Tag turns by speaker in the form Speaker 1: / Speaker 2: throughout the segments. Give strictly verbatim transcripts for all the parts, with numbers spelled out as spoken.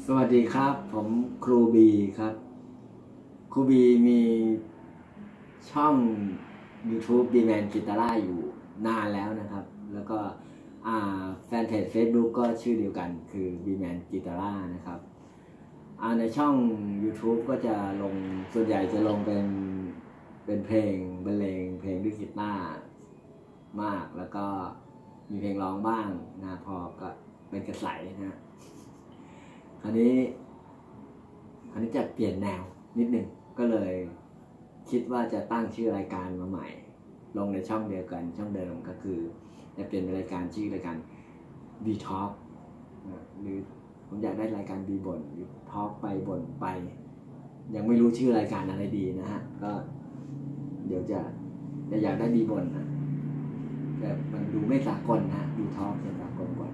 Speaker 1: สวัสดีครับผมครูบีครับครูบีมีช่อง YouTube บีแมนกีตาร่าอยู่นานแล้วนะครับแล้วก็แฟนเพจ Facebook ก็ชื่อเดียวกันคือบีแมนกีตาร่านะครับในช่อง YouTube ก็จะลงส่วนใหญ่จะลงเป็นเป็นเพลงบรรเลงเพลงด้วยกีตาร์มากแล้วก็มีเพลงร้องบ้างนะพอก็เป็นกระใสนะคราวนี้คราวนี้จะเปลี่ยนแนวนิดนึงก็เลยคิดว่าจะตั้งชื่อรายการมาใหม่ลงในช่องเดียวกันช่องเดิมก็คือจะเปลี่ยนเป็นรายการชื่อรายการ B Talk หรือผมอยากได้รายการ B บ่นหรือ Talk ไปบ่นไปยังไม่รู้ชื่อรายการอะไรดีนะฮะก็เดี๋ยวจะจะอยากได้ B บ่นนะแต่มันดูไม่สากลนะ B Talk จะสากลกว่า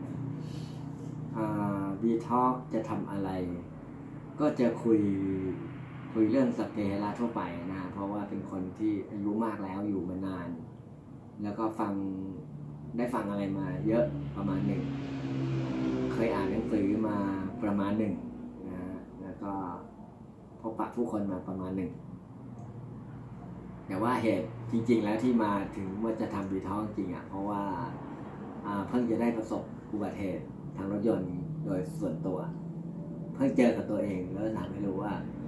Speaker 1: B Talk จะทำอะไรก็จะคุยคุยเรื่องสัพเพเหระทั่วไปนะเพราะว่าเป็นคนที่อายุมากแล้วอยู่มานานแล้วก็ฟังได้ฟังอะไรมาเยอะประมาณหนึ่งเคยอ่านหนังสือมาประมาณหนึ่งนะแล้วก็พบปะผู้คนมาประมาณหนึ่งแต่ว่าเหตุจริงๆแล้วที่มาถึงว่าจะทำ B Talk จริงอ่ะเพราะว่าเพิ่งจะได้ประสบอุบัติเหตุทางรถยนต์โดยส่วนตัวเพิ่งเจอกับตัวเองแล้วถามให้รู้ว่า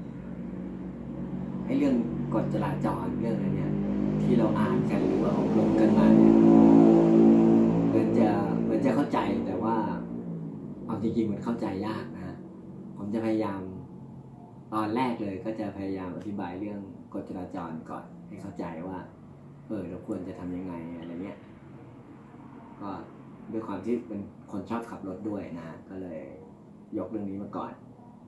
Speaker 1: ไอ้เรื่องกฎจราจรเรื่องอะไรเนี่ยที่เราอ่านกันหรือว่าอบรมกันมาเนี่ยเหมือนจะเหมือนจะเข้าใจแต่ว่าเอาจริงๆมันเข้าใจยากนะผมจะพยายามตอนแรกเลยก็จะพยายามอธิบายเรื่องกฎจราจรก่อนให้เข้าใจว่าเออเราควรจะทำยังไงอะไรเงี้ยก็ด้วยความที่เป็นคนชอบขับรถด้วยนะก็เลยยกเรื่องนี้มาก่อน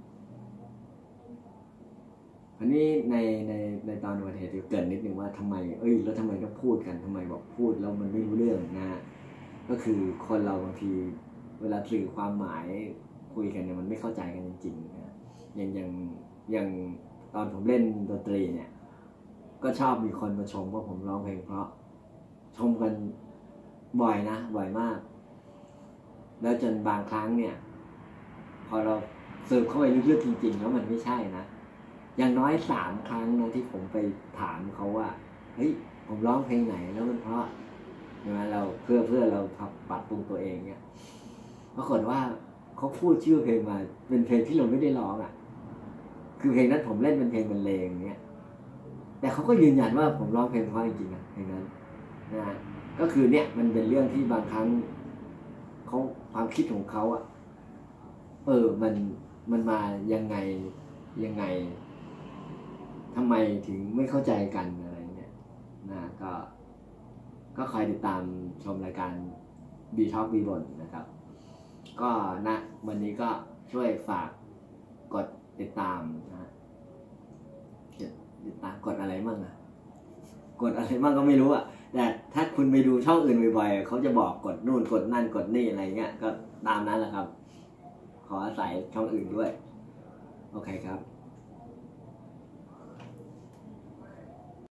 Speaker 1: อันนี้ในในในตอนอุบัติเหตุเกิดนิดนึงว่าทำไมเอ้ยแล้วทำไมต้องพูดกันทำไมบอกพูดแล้วมันไม่รู้เรื่องนะก็คือคนเราบางทีเวลาสื่อความหมายคุยกันเนี่ยมันไม่เข้าใจกันจริงๆนะอย่างอย่างอย่างตอนผมเล่นดนตรีเนี่ยก็ชอบมีคนมาชมว่าผมร้องเพลงเพราะชมกันบ่อยนะบ่อยมากแล้วจนบางครั้งเนี่ยพอเราสืบเข้าไปลึกๆจริงๆแล้วมันไม่ใช่นะอย่างน้อยสามครั้งนะที่ผมไปถามเขาว่าเฮ้ยผมร้องเพลงไหนแล้วมันเพราะใช่ไหมเราเพื่อเพื่อเราปรับปรุงตัวเองเนี่ยปรากฏว่าเขาพูดชื่อเพลงมาเป็นเพลงที่เราไม่ได้ร้องอ่ะคือเพลงนั้นผมเล่นเป็นเพลงบรรเลงเนี่ยแต่เขาก็ยืนยันว่าผมร้องเพลงเพราะจริงๆนะเพลงนั้นนะก็คือเนี่ยมันเป็นเรื่องที่บางครั้งเขาความคิดของเขาอ่ะเออมันมันมายังไงยังไงทำไมถึงไม่เข้าใจกันอะไรเนี่ยนะก็ก็คอยติดตามชมรายการ B Talk บีบ่นนะครับก็นะวันนี้ก็ช่วยฝากกดติดตามนะติดตามกดอะไรมั่งอะกดอะไรมั่งก็ไม่รู้อะแต่ถ้าคุณไปดูช่องอื่นบ่อยๆเขาจะบอกกดนู่นกดนั่นกดนี่อะไรเงี้ยก็ตามนั้นแหละครับขออาศัยช่องอื่นด้วยโอเคครับ